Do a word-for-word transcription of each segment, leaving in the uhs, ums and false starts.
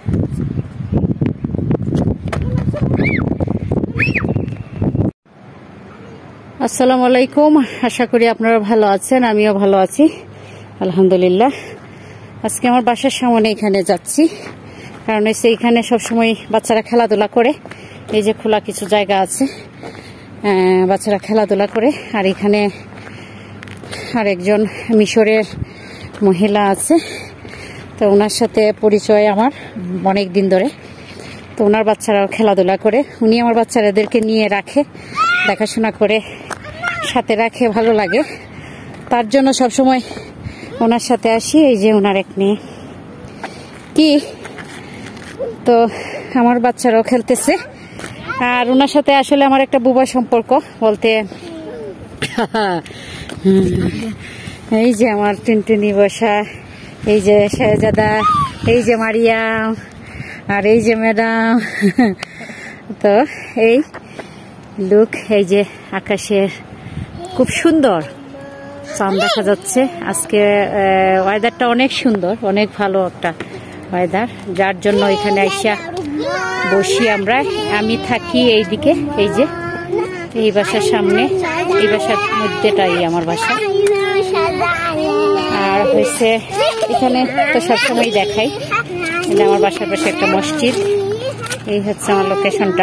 আসসালামু আলাইকুম, আশা করি আপনারা ভালো আছেন, আমিও ভালো আছি আলহামদুলিল্লাহ। আজকে আমার বাসার সামনে এখানে যাচ্ছি, কারণ এইখানে সবসময় বাচ্চারা খেলাধুলা করে। এই যে খোলা কিছু জায়গা আছে, বাচ্চারা খেলাধুলা করে। আর এখানে আরেকজন মিশরের মহিলা আছে, তো ওনার সাথে পরিচয় আমার অনেক দিন ধরে। তো ওনার বাচ্চারাও খেলাধুলা করে, উনি আমার বাচ্চাদেরকে নিয়ে রাখে, দেখাশোনা করে, সাথে রাখে, ভালো লাগে। তার জন্য সবসময় ওনার সাথে আসি। এই যে ওনার এক মেয়ে কি, তো আমার বাচ্চারাও খেলতেছে। আর ওনার সাথে আসলে আমার একটা বুবা সম্পর্ক বলতে, এই যে আমার টুনটুনি বসা, এই যে শাহজাদা, এই যে মারিয়াম, আর এই যে ম্যাডাম। তো এই লুক, এই যে আকাশের খুব সুন্দর চাঁদ দেখা যাচ্ছে। আজকে ওয়েদারটা অনেক সুন্দর, অনেক ভালো একটা ওয়েদার, যার জন্য এখানে আইসা বসি আমরা। আমি থাকি এইদিকে, এই যে এই বাসার সামনে, এই বাসার মধ্যেটাই আমার বাসা। আর হয়েছে এখানে তো সবসময় দেখাই, এটা আমার বাসার পাশে একটা মসজিদ। এই হচ্ছে আমার লোকেশনটা।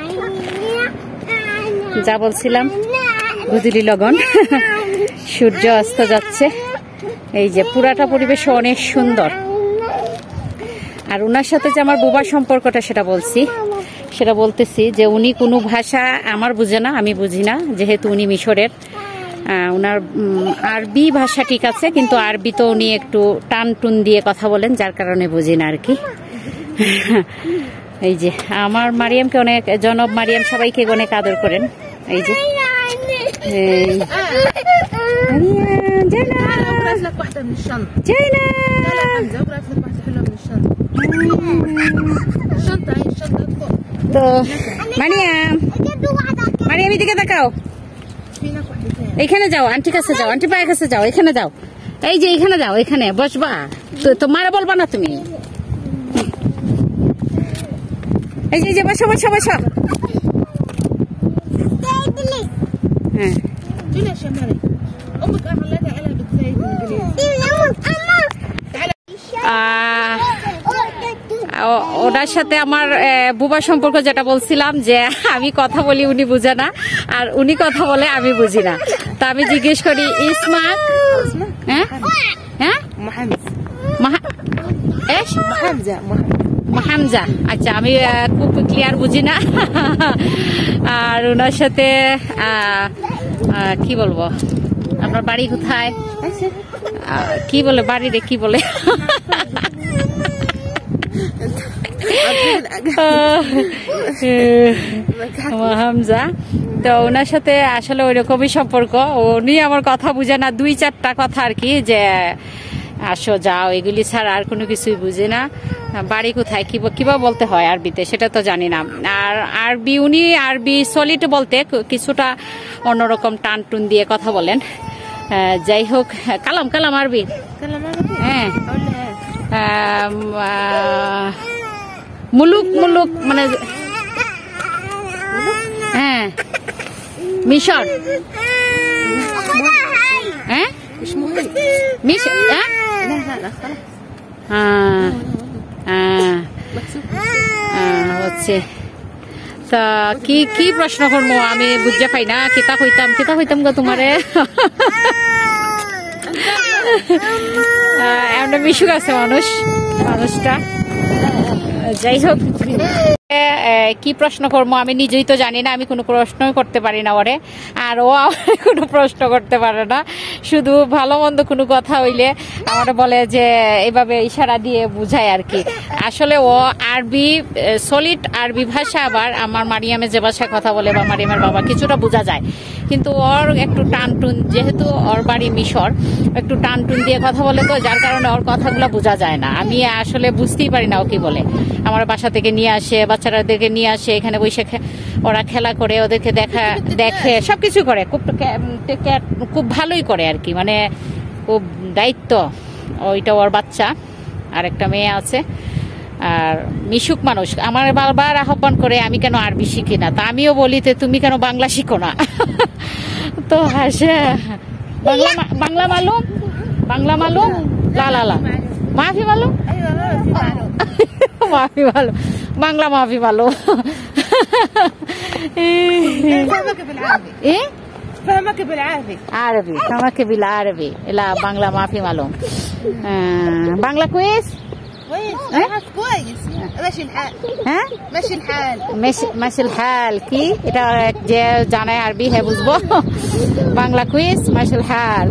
যা বলছিলাম, গুজলি লগন, সূর্য অস্ত যাচ্ছে। এই যে পুরাটা পরিবেশ অনেক সুন্দর। আর ওনার সাথে যে আমার বুবার সম্পর্কটা সেটা বলছি, সেটা বলতেছি যে উনি কোনো ভাষা আমার বুঝে না, আমি বুঝি না, যেহেতু উনি মিশরের। ওনার আরবি ভাষা ঠিক আছে, কিন্তু আরবি তো উনি একটু টান টুন দিয়ে কথা বলেন, যার কারণে বুঝি না আর কি। এই যে আমার মারিয়ামকে অনেক, জনব মারিয়াম সবাইকে অনেক আদর করেন। এই যে তো মারিয়াম, মারিয়াম এদিকে দেখাও, এইখানে যাও, আন্টির কাছে যাও, আন্টি পায়ের কাছে যাও, এখানে যাও, এই যে এখানে যাও, এখানে বসবা। তো মারা বলবা না তুমি। এই যে যে বসো বসো বসো। হ্যাঁ ওনার সাথে আমার বুবা সম্পর্ক যেটা বলছিলাম, যে আমি কথা বলি উনি বুঝে না, আর উনি কথা বলে আমি বুঝি না। তা আমি জিজ্ঞেস করি, ইসমা হ্যাঁ হ্যাঁ মাহামজা, আচ্ছা আমি খুব ক্লিয়ার বুঝি না। আর ওনার সাথে কি বলবো, আপনার বাড়ি কোথায়, কি বলে বাড়ি রে, কি বলে হামজা। তো ওনার সাথে আসলে ওই রকমই সম্পর্ক। উনি আমার কথা বুঝে না, দুই চারটা কথা আর কি, যে আসো যাও, এগুলি ছাড়া আর কোনো কিছুই বুঝে না। বাড়ি কোথায়, কিবা বলতে হয় আরবিতে সেটা তো জানি না। আর আরবি, উনি আরবি সলিড বলতে কিছুটা অন্যরকম টান টুন দিয়ে কথা বলেন। যাই হোক, কালাম কালাম আরবি, হ্যাঁ মুলুক মুলুক মানে হ্যাঁ মিশর, হ্যাঁ মিশর, হ্যাঁ হচ্ছে। তা কি কি প্রশ্ন করবো আমি বুঝতে পাই না, কিতা হইতাম কিতা হইতাম গো তোমারে। এমন মিশুক আছে মানুষ, মানুষটা। যাই হোক, কি প্রশ্ন করবো আমি নিজেই তো জানি না, আমি কোনো প্রশ্নই করতে পারি না ওরে, আর ও কোনো প্রশ্ন করতে পারে না। শুধু ভালো মন্দ কোনো কথা হইলে আমার বলে যে এইভাবে ইশারা দিয়ে বুঝায় আর কি। আসলে ও আরবি সলিড আরবি ভাষা, আবার আমার মারিয়ামে যে ভাষায় কথা বলে বা মারিয়ামের বাবা কিছুটা বোঝা যায়, কিন্তু ওর একটু টান টুন, যেহেতু ওর বাড়ি মিশর, একটু টান টুন দিয়ে কথা বলে, তো যার কারণে ওর কথাগুলো বোঝা যায় না। আমি আসলে বুঝতেই পারি না ও কি বলে। আমার বাসা থেকে নিয়ে আসে, বাচ্চারাদেরকে নিয়ে আসে, এখানে বসে ওরা খেলা করে, ওদেরকে দেখা দেখে সবকিছু করে, খুব খুব ভালোই করে আর কি, মানে খুব দায়িত্ব। ওইটা ওর বাচ্চা, আর একটা মেয়ে আছে। আর মিশুক মানুষ আমার বারবার আহ্বান করে আমি কেন আরবি শিখি না, তা আমিও বলি যে তুমি কেন বাংলা শিখো না। তো হাসে বাংলা বাংলা মালুম বাংলা মালুম লা লা লা মাফি মালুম মাফি মালুম বাংলা মাফি মালুম। ايه فهمك بالعربي عربي فهمك بالعربي لا بانجلا ما في معلوم. آه. بانجلا كويس كويس اه؟ كويس ماشي الحال ها ماشي الحال ماشي ماشي الحال কি এটা যে জানে আরবি হে বুঝবো। বাংলা কুইজ মাশাল হাল।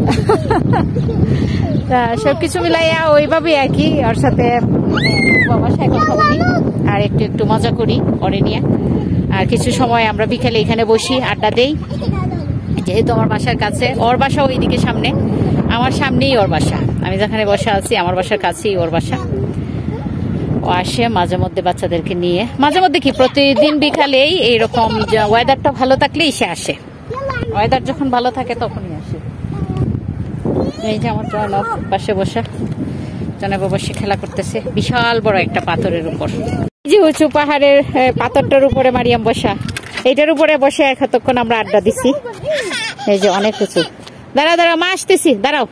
তা সবকিছু মিলাইয়া ওইভাবে আর কি ওর সাথে বাবার সাথে কথা বলি আর একটু একটু মজা করি ওরে নিয়ে। আর কিছু সময় আমরা বিকেলে এখানে বসি আড্ডা দেই, যেহেতু আমার বাসার কাছে, ওর বাসা ওইদিকে সামনে, আমার সামনেই ওর বাসা, আমি যেখানে বসে আছি আমার বাসার কাছেই ওর বাসা। ও আসে মাঝে মধ্যে বাচ্চাদেরকে নিয়ে, মাঝে মধ্যে কি প্রতিদিন বিকালেই এইরকম ওয়েদারটা ভালো থাকলেই সে আসে, ওয়েদার যখন ভালো থাকে তখনই আসে। এই যে আমার জনব পাশে বসা, জনব বসে খেলা করতেছে বিশাল বড় একটা পাথরের উপর, যে উঁচু পাহাড়ের পাথরটার উপরে মারিয়াম বসা, এইটার উপরে বসে এতক্ষণ আমরা আড্ডা দিছি। এই যে অনেক উঁচু, দাঁড়াও দাঁড়াও মা আসতেছি দাঁড়াও।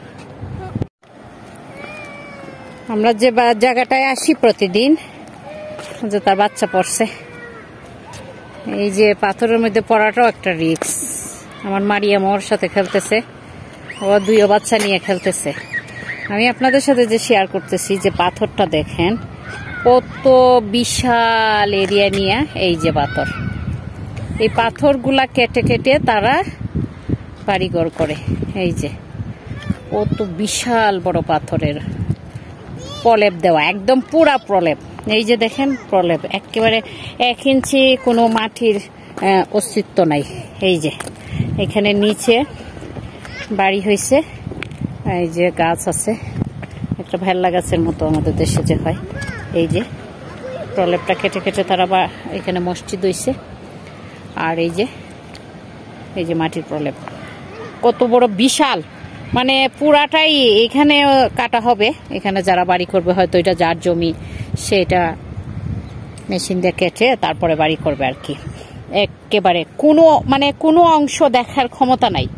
আমরা যে জায়গাটায় আসি প্রতিদিন, যে তার বাচ্চা পড়ছে, এই যে পাথরের মধ্যে পড়াটাও একটা রিস্ক। আমার মারিয়াম ওর সাথে খেলতেছে, ও দুইও বাচ্চা নিয়ে খেলতেছে। আমি আপনাদের সাথে যে শেয়ার করতেছি যে পাথরটা দেখেন কত বিশাল এরিয়া নিয়ে, এই যে পাথর, এই পাথরগুলা কেটে কেটে তারা বাড়িঘর করে। এই যে কত বিশাল বড় পাথরের প্রলেপ দেওয়া, একদম পুরা প্রলেপ। এই যে দেখেন প্রলেপ, একেবারে এক ইঞ্চি কোনো মাটির অস্তিত্ব নাই। এই যে এখানে নিচে বাড়ি হয়েছে, এই যে গাছ আছে একটা ভেল্লা গাছের মতো আমাদের দেশে যে হয়, এই যে প্রলেপটা কেটে কেটে তারা বা এখানে মসজিদ হইছে। আর এই যে এই যে মাটির প্রলেপ কত বড় বিশাল, মানে পুরাটাই এখানে কাটা হবে। এখানে যারা বাড়ি করবে হয়তো এটা যার জমি, সেটা মেশিন দিয়ে কেটে তারপরে বাড়ি করবে আর কি। একেবারে কোনো মানে কোনো অংশ দেখার ক্ষমতা নাই।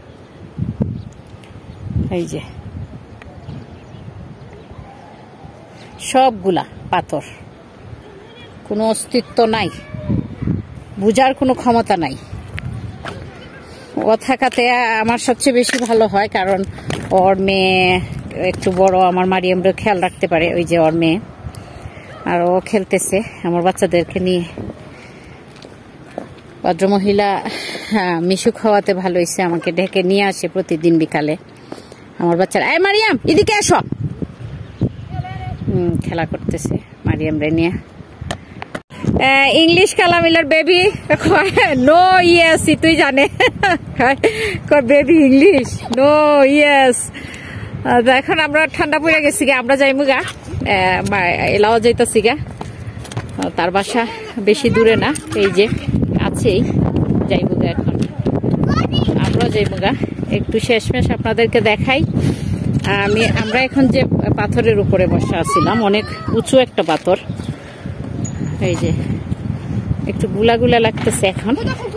এই যে সবগুলা পাথর, কোনো অস্তিত্ব নাই, বুঝার কোনো ক্ষমতা নাই। ও থাকাতে আমার সবচেয়ে বেশি ভালো হয়, কারণ ওর মেয়ে একটু বড়, আমার মারিয়ামরা খেয়াল রাখতে পারে, ওই যে ওর মেয়ে, আর ও খেলতেছে আমার বাচ্চাদেরকে নিয়ে। ভদ্রমহিলা হ্যাঁ মিশু খাওয়াতে ভালো হয়েছে, আমাকে ডেকে নিয়ে আসে প্রতিদিন বিকালে আমার বাচ্চারা। এই মারিয়াম এদিকে এসো, হম খেলা করতেছে মারিয়াম রে নিয়ে। ইংলিশ কালামিলার বেবি নো ইয়েস, তুই জানে বেবি ইংলিশ নো ইয়েস। এখন আমরা ঠান্ডা পড়ে গেছি গা, আমরা যাইমু গা, এলাও যাইতেছি গা, তার বাসা বেশি দূরে না, এই যে আছেই, যাইমু গা এখন, আমরাও যাইমু গা। একটু শেষমেশ আপনাদেরকে দেখাই, আমি আমরা এখন যে পাথরের উপরে বসা আছিলাম, অনেক উঁচু একটা পাথর, এই যে একটু গুলা গুলা লাগতেছে এখন।